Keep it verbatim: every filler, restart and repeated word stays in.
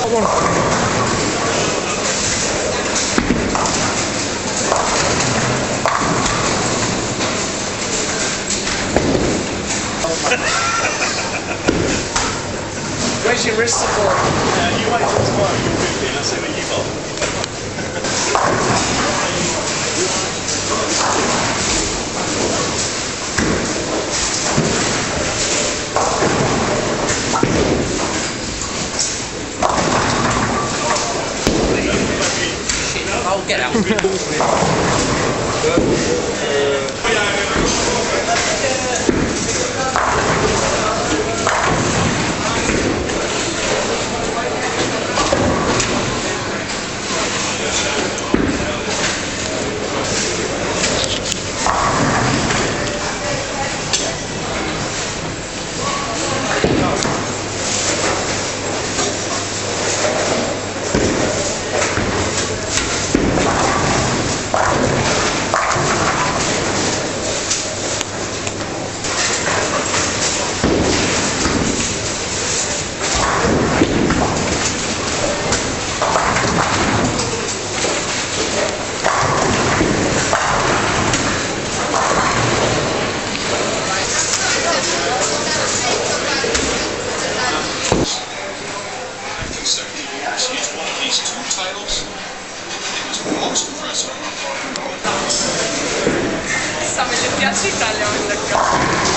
Come on. Where's your wrist support? Uh, you wait till tomorrow, you're fifty, and I'll see what you got. Oh, get out. She's won at least two titles. It was most impressive. Sta mi piace Italia,